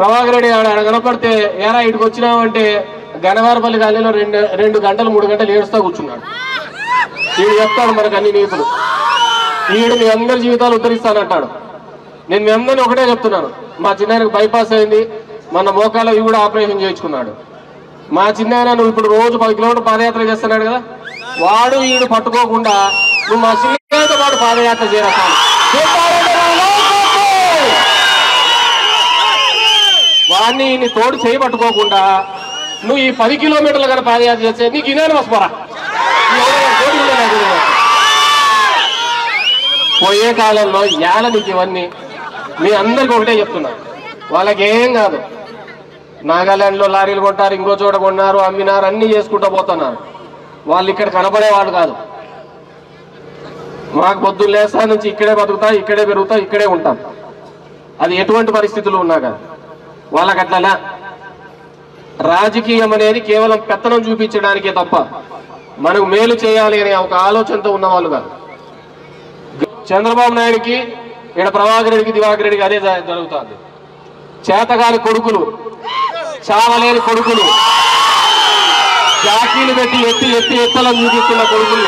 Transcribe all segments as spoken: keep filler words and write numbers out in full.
ప్రభాకర్ రెడ్డి ఆడ కనపడితే ఏరా ఇటుకు వచ్చినామంటే గనవారపల్లి గాలిలో రెండు రెండు గంటలు మూడు గంటలు ఏడుస్తా కూర్చున్నాడు. ఈడు చెప్తాడు మనకు అన్ని నీతులు. ఈడు మీ అందరి జీవితాలు ఉద్ధరిస్తానంటాడు. నేను మీ అందరినీ ఒకటే చెప్తున్నాను, మా చిన్నాయనకు బైపాస్ అయింది, మన మోకాలు ఇవి కూడా ఆపరేషన్ చేయించుకున్నాడు. మా చిన్నాయన నువ్వు ఇప్పుడు రోజు పది కిలోమీటర్ పాదయాత్ర చేస్తున్నాడు కదా, వాడు ఈడు పట్టుకోకుండా నువ్వు మా చిన్నతో పాటు పాదయాత్ర చేస్తాను. వాడిని నీ తోడు చేయి పట్టుకోకుండా నువ్వు ఈ పది కిలోమీటర్లు కన్నా పాదయాత్ర చేస్తే నీకు ఇదేనా వస్తారా? పోయే కాలంలో యాల నీకు ఇవన్నీ మీ అందరికీ ఒకటే చెప్తున్నా, వాళ్ళకి ఏం కాదు. నాగాలాండ్లో లారీలు కొంటారు, ఇంకో చోట కొన్నారు, అమ్మినారు, అన్ని చేసుకుంటూ పోతున్నారు. వాళ్ళు ఇక్కడ కనపడేవాళ్ళు కాదు. మాకు పొద్దున్న లేసా నుంచి ఇక్కడే బతుకుతా, ఇక్కడే పెరుగుతా, ఇక్కడే ఉంటాం. అది ఎటువంటి పరిస్థితులు ఉన్నా కాదు. వాళ్ళకి అట్లా రాజకీయం అనేది కేవలం పెత్తనం చూపించడానికే తప్ప మనకు మేలు చేయాలి అనే ఒక ఆలోచనతో ఉన్నవాళ్ళు కాదు. చంద్రబాబు నాయుడికి ఇక్కడ ప్రభాకర్ రెడ్డికి దివాకర్ రెడ్డికి అదే జరుగుతుంది. చేతగాని కొడుకులు, చావలేని కొడుకులు, జాకీలు పెట్టి ఎత్తి ఎత్తి ఎత్తలను చూపిస్తున్న కొడుకులు.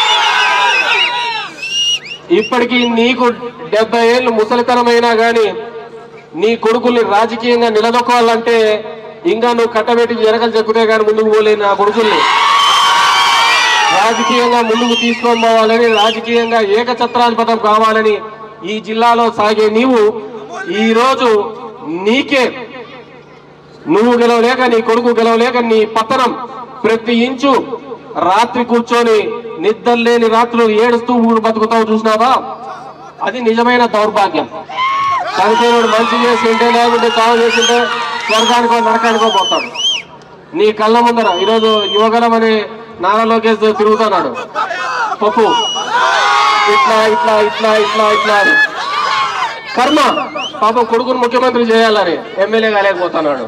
ఇప్పటికీ నీకు డెబ్బై ఏళ్ళు ముసలితనమైనా కానీ నీ కొడుకుల్ని రాజకీయంగా నిలదొక్కాలంటే ఇంకా నువ్వు కట్టబెట్టి జరగలు చెక్కుతే కానీ ముందుకు పోలేని ఆ కొడుకుల్ని రాజకీయంగా ముందుకు తీసుకొని పోవాలని, రాజకీయంగా ఏకఛత్రాధిపతం కావాలని ఈ జిల్లాలో సాగే నీవు ఈరోజు నీకే నువ్వు గెలవలేక, నీ కొడుకు గెలవలేక, నీ పతనం ప్రతి ఇంచు రాత్రి కూర్చొని నిద్రలేని రాత్రులు ఏడుస్తూ బతుకుతావు చూసినావా? అది నిజమైన దౌర్భాగ్యం. చనిపోయినాడు మంచి చేసి ఉంటే, లేకుంటే చావు చేసింటే స్వర్గానికో నరకానికో పోతాడు. నీ కళ్ళ ముందర ఈరోజు యువగలం అనే నారా లోకేష్ తిరుగుతున్నాడు. పప్పు ఇట్లా ఇట్లా ఇట్లా ఇట్లా ఇట్లా అని కర్మ. పాపం కొడుకును ముఖ్యమంత్రి చేయాలని ఎమ్మెల్యే కాలేకపోతున్నాడు.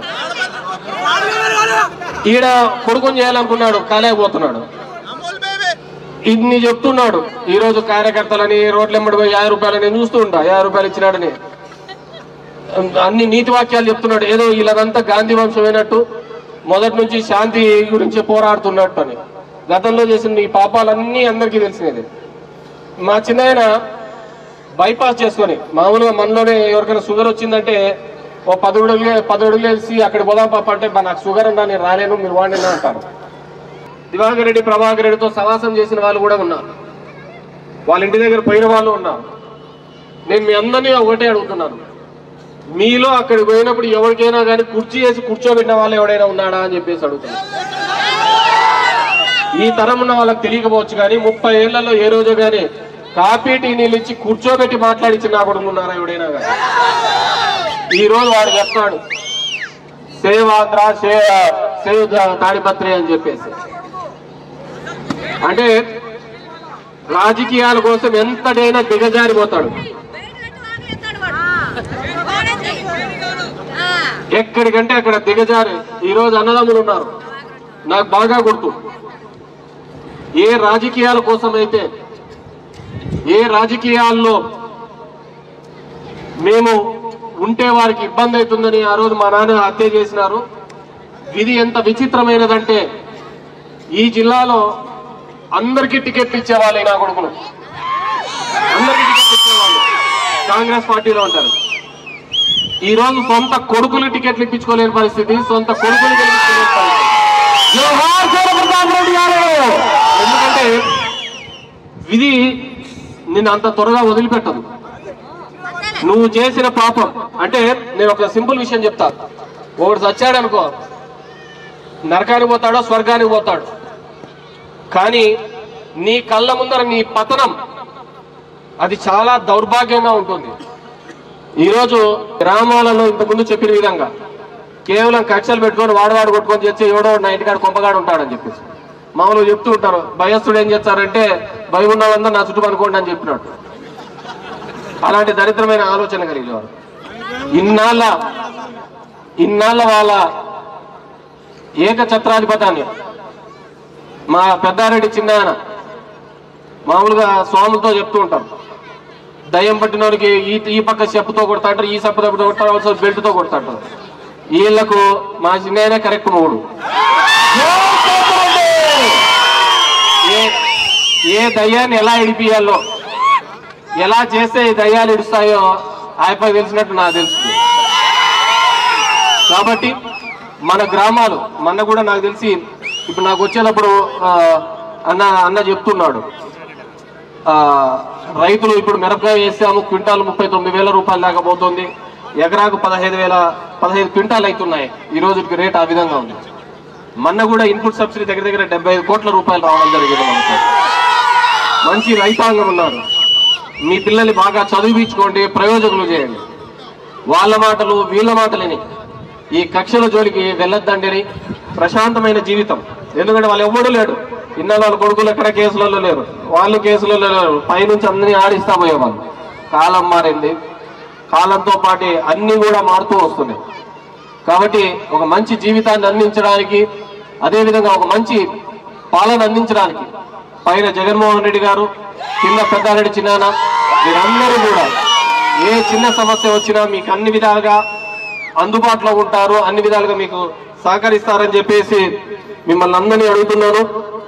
ఈడ కొడుకుని చేయాలనుకున్నాడు, కాలేకపోతున్నాడు. ఇన్ని చెప్తున్నాడు. ఈ రోజు కార్యకర్తలని రోడ్లు ఎమ్మడి పోయి యాభై రూపాయలు నేను చూస్తూ ఉంటా, యాభై రూపాయలు ఇచ్చినాడని అన్ని నీతి వాక్యాలు చెప్తున్నాడు. ఏదో వీళ్ళదంతా గాంధీ వంశం అయినట్టు, మొదటి నుంచి శాంతి గురించి పోరాడుతున్నట్టు అని. గతంలో చేసిన ఈ పాపాలన్నీ అందరికీ తెలిసినది. మా చిన్నాయన బైపాస్ చేసుకొని మామూలుగా మనలోనే ఎవరికైనా షుగర్ వచ్చిందంటే ఓ పది అడుగులే పది అడుగులు వేసి అక్కడ పోదాం పాప అంటే నాకు షుగర్ ఉన్నా నేను రాలేను, మీరు వాడినా అంటారు. దివాకర్ రెడ్డి ప్రభాకర్ రెడ్డితో సవాసం చేసిన వాళ్ళు కూడా ఉన్నారు, వాళ్ళ ఇంటి దగ్గర పోయిన వాళ్ళు ఉన్నారు. నేను మీ అందరినీ ఒకటే అడుగుతున్నాను, మీలో అక్కడికి పోయినప్పుడు ఎవరికైనా కానీ కుర్చీ వేసి కూర్చోబెట్టిన వాళ్ళు ఎవడైనా ఉన్నాడా అని చెప్పేసి అడుగుతున్నాను. ఈ తరం ఉన్న వాళ్ళకి తెలియకపోవచ్చు కానీ ముప్పై ఏళ్లలో ఏ రోజు కానీ కాఫీ టీ నీళ్ళు ఇచ్చి కూర్చోబెట్టి మాట్లాడించిన నా కొడుకు ఉన్నారా ఎవడైనా కానీ? ఈ రోజు వాడు చెప్తాడు సేవ్ ఆంధ్ర సేవ్ తాడిపత్రి అని చెప్పేసి. అంటే రాజకీయాల కోసం ఎంతటైనా దిగజారిపోతాడు. ఎక్కడికంటే అక్కడ దిగజారి ఈ రోజు అన్నదమ్ములు ఉన్నారు. నాకు బాగా గుర్తు, ఏ రాజకీయాల కోసం అయితే, ఏ రాజకీయాల్లో మేము ఉంటే వారికి ఇబ్బంది అవుతుందని ఆ రోజు మా నాన్న హత్య చేసినారు. విధి ఎంత విచిత్రమైనదంటే ఈ జిల్లాలో అందరికీ టికెట్లు ఇచ్చేవాళ్ళు నా కొడుకును, అందరికీ టికెట్లు ఇచ్చేవాళ్ళు కాంగ్రెస్ పార్టీలో ఉంటారు. ఈ రోజు సొంత కొడుకులు టికెట్లు ఇప్పించుకోలేని పరిస్థితి, సొంత కొడుకులు గెలిపించుకోలేని పరిస్థితి. ఎందుకంటే విధి నిన్ను అంత త్వరగా వదిలిపెట్టదు. నువ్వు చేసిన పాపం అంటే నేను ఒక సింపుల్ విషయం చెప్తా. ఒకడు చచ్చాడనుకో నరకానికి పోతాడో స్వర్గానికి పోతాడు, కానీ నీ కళ్ళ ముందర నీ పతనం అది చాలా దౌర్భాగ్యంగా ఉంటుంది. ఈరోజు గ్రామాలలో ఇంతకుముందు చెప్పిన విధంగా కేవలం కక్షలు పెట్టుకొని వాడవాడు కొట్టుకొని చేస్తే ఎవడో నా ఇంటికాడ కొంపగాడు ఉంటాడని చెప్పేసి మామూలుగా చెప్తూ ఉంటారు. భయస్తుడు ఏం చేస్తారంటే భయం ఉన్న వాళ్ళందరూ నా చుట్టూ అనుకోండి అని చెప్పినాడు. అలాంటి దరిద్రమైన ఆలోచన కలిగేవారు. ఇన్నాళ్ళ ఇన్నాళ్ళ వాళ్ళ ఏకఛత్రాధిపతాన్ని మా పెద్దారెడ్డి చిన్నాయన మామూలుగా స్వాములతో చెప్తూ ఉంటారు, దయ్యం పట్టినోడికి ఈ ఈ పక్క చెప్పుతో కొడతాంటారు, ఈ చెప్పుతో కొడతారు, బెల్ట్తో కొడతాంటారు. వీళ్లకు మా చిన్న కరెక్ట్ మూడు. ఏ ఏ దయ్యాన్ని ఎలా ఇడిపియాలో, ఎలా చేస్తే ఈ దయ్యాలు ఇడుస్తాయో ఆయపై తెలిసినట్టు నాకు తెలుసు. కాబట్టి మన గ్రామాలు మొన్న కూడా నాకు తెలిసి ఇప్పుడు నాకు వచ్చేటప్పుడు అన్న అన్న చెప్తున్నాడు, రైతులు ఇప్పుడు మిరపకాయ వేసాము, క్వింటాల్ ముప్పై తొమ్మిది వేల రూపాయలు దాకా పోతుంది, ఎకరాకు పదహైదు వేల పదహైదు క్వింటాల్ అవుతున్నాయి. ఈ రోజుకి రేట్ ఆ విధంగా ఉంది. మొన్న కూడా ఇన్పుట్ సబ్సిడీ దగ్గర దగ్గర డెబ్బై ఐదు కోట్ల రూపాయలు రావడం జరిగింది. మనకు మంచి రైతాంగం ఉన్నారు. మీ పిల్లల్ని బాగా చదివించుకోండి, ప్రయోజకులు చేయండి. వాళ్ళ మాటలు వీళ్ళ మాటలని ఈ కక్షల జోలికి వెళ్ళొద్దండి. ప్రశాంతమైన జీవితం. ఎందుకంటే వాళ్ళు ఎవ్వడూ లేడు. ఇన్న వాళ్ళ కొడుకులు ఎక్కడ కేసులలో లేరు, వాళ్ళు కేసులలో లేరు. పైనుంచి అందరినీ ఆడిస్తా పోయేవాళ్ళు. కాలం మారింది, కాలంతో పాటు అన్ని కూడా మారుతూ వస్తున్నాయి. కాబట్టి ఒక మంచి జీవితాన్ని అందించడానికి, అదేవిధంగా ఒక మంచి పాలన అందించడానికి పైన జగన్మోహన్ రెడ్డి గారు, కింద పెద్దారెడ్డి చిన్నాన్న, మీరందరూ కూడా ఏ చిన్న సమస్య వచ్చినా మీకు అన్ని విధాలుగా అందుబాటులో ఉంటారు, అన్ని విధాలుగా మీకు సహకరిస్తారని చెప్పేసి మిమ్మల్ని అందరినీ అడుగుతున్నాను.